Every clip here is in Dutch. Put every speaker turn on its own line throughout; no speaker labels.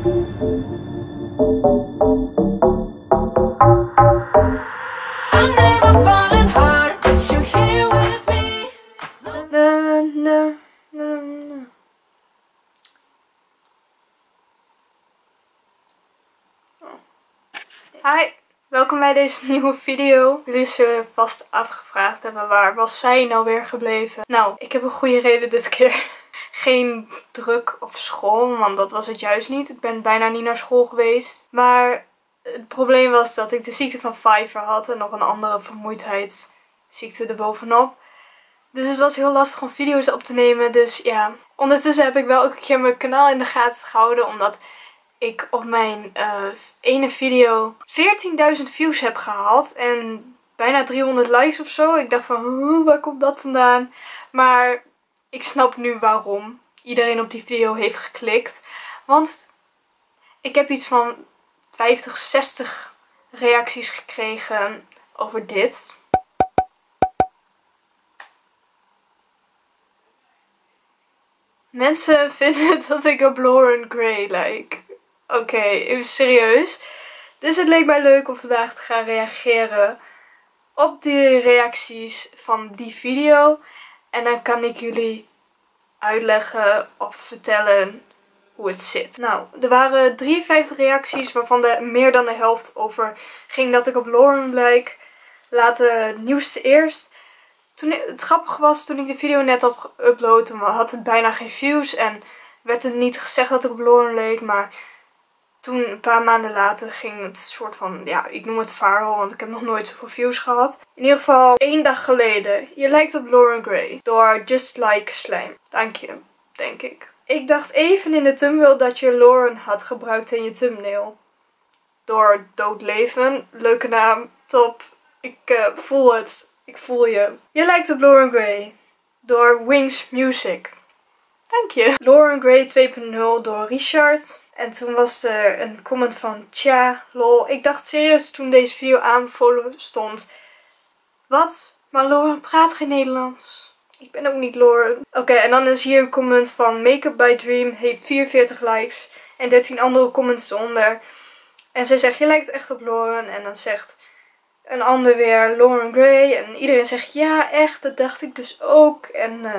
Hi, welkom bij deze nieuwe video. Jullie zullen vast afgevraagd hebben, waar was zij nou weer gebleven? Nou, ik heb een goede reden dit keer. Geen druk op school, want dat was het juist niet. Ik ben bijna niet naar school geweest. Maar het probleem was dat ik de ziekte van Pfeiffer had en nog een andere vermoeidheidsziekte erbovenop. Dus het was heel lastig om video's op te nemen. Dus ja, ondertussen heb ik wel ook een keer mijn kanaal in de gaten gehouden, omdat ik op mijn ene video 14.000 views heb gehaald en bijna 300 likes of zo. Ik dacht van, waar komt dat vandaan? Maar ik snap nu waarom iedereen op die video heeft geklikt. Want ik heb iets van 50, 60 reacties gekregen over dit. Mensen vinden dat ik op Lauren Gray lijk. Oké, even serieus. Dus het leek mij leuk om vandaag te gaan reageren op de reacties van die video. En dan kan ik jullie uitleggen of vertellen hoe het zit. Nou, er waren 53 reacties, waarvan meer dan de helft over ging dat ik op Lauren lijk. Laten het nieuwste eerst. Het grappige was, toen ik de video net op upload, had het bijna geen views. En werd het niet gezegd dat ik op Lauren leek, maar toen, een paar maanden later, ging het soort van, ja, ik noem het viral, want ik heb nog nooit zoveel views gehad. In ieder geval, 1 dag geleden. Je lijkt op Lauren Gray. Door Just Like Slime. Dank je, denk ik. Ik dacht even in de thumbnail dat je Lauren had gebruikt in je thumbnail. Door Doodleven. Leuke naam. Top. Ik voel het. Ik voel je. Je lijkt op Lauren Gray. Door Wings Music. Dank je. Lauren Gray 2.0 door Richard. En toen was er een comment van tja, lol. Ik dacht serieus toen deze video aanbevolen stond. Wat? Maar Lauren praat geen Nederlands. Ik ben ook niet Lauren. Oké, en dan is hier een comment van Makeup by Dream. Heeft 44 likes. En 13 andere comments eronder. En zij zegt, je lijkt echt op Lauren. En dan zegt een ander weer Lauren Gray. En iedereen zegt, ja echt, dat dacht ik dus ook. En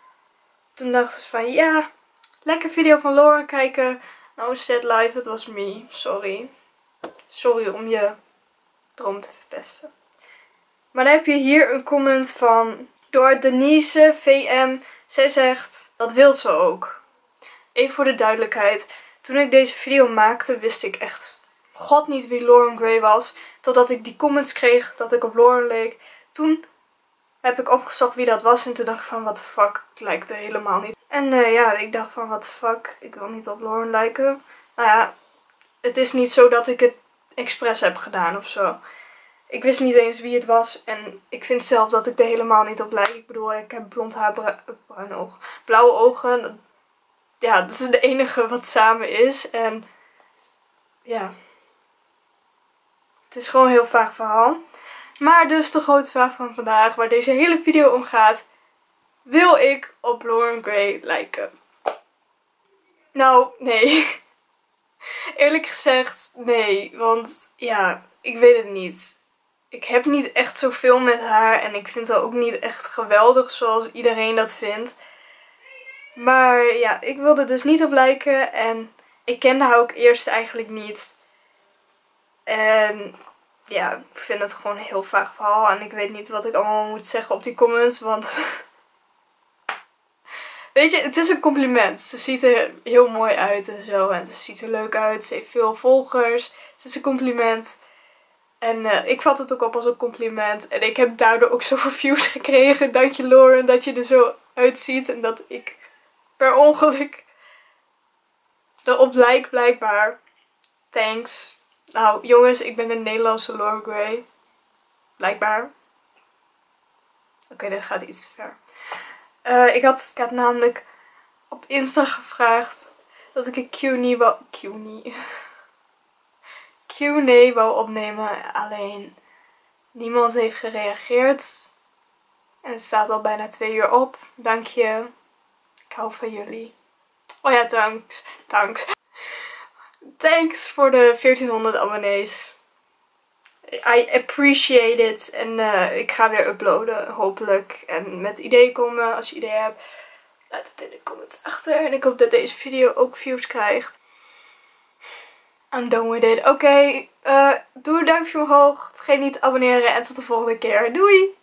toen dacht ik van, ja, lekker video van Lauren kijken. Nou, said live, it was me. Sorry. Sorry om je droom te verpesten. Maar dan heb je hier een comment van door Denise VM. Zij zegt, dat wil ze ook. Even voor de duidelijkheid. Toen ik deze video maakte, wist ik echt god niet wie Lauren Gray was. Totdat ik die comments kreeg dat ik op Lauren leek. Toen heb ik opgezocht wie dat was. En toen dacht ik van, what the fuck, het lijkt er helemaal niet. En ja, ik dacht van, what the fuck, ik wil niet op Lauren lijken. Nou ja, het is niet zo dat ik het expres heb gedaan of zo. Ik wist niet eens wie het was. En ik vind zelf dat ik er helemaal niet op lijk. Ik bedoel, ik heb blond haar, bruine ogen, blauwe ogen. Ja, dat is het enige wat samen is. En ja, het is gewoon een heel vaag verhaal. Maar dus de grote vraag van vandaag, waar deze hele video om gaat. Wil ik op Lauren Gray lijken? Nou, nee. Eerlijk gezegd, nee. Want ja, ik weet het niet. Ik heb niet echt zoveel met haar. En ik vind haar ook niet echt geweldig zoals iedereen dat vindt. Maar ja, ik wilde dus niet op lijken. En ik kende haar ook eerst eigenlijk niet. En ja, ik vind het gewoon een heel vaag verhaal. En ik weet niet wat ik allemaal moet zeggen op die comments. Want weet je, het is een compliment. Ze ziet er heel mooi uit en zo. En ze ziet er leuk uit. Ze heeft veel volgers. Het is een compliment. En ik vat het ook op als een compliment. En ik heb daardoor ook zoveel views gekregen. Dank je Lauren dat je er zo uitziet. En dat ik per ongeluk erop lijk blijkbaar. Thanks. Nou jongens, ik ben een Nederlandse Lauren Gray. Blijkbaar. Oké, dat gaat iets te ver. Ik had namelijk op Insta gevraagd dat ik een Q&A wou opnemen. Alleen niemand heeft gereageerd. En het staat al bijna 2 uur op. Dank je. Ik hou van jullie. Oh ja, thanks. Thanks voor de 1400 abonnees. I appreciate it. En ik ga weer uploaden, hopelijk. En met ideeën komen, als je ideeën hebt. Laat het in de comments achter. En ik hoop dat deze video ook views krijgt. I'm done with it. Oké, doe een duimpje omhoog. Vergeet niet te abonneren. En tot de volgende keer. Doei!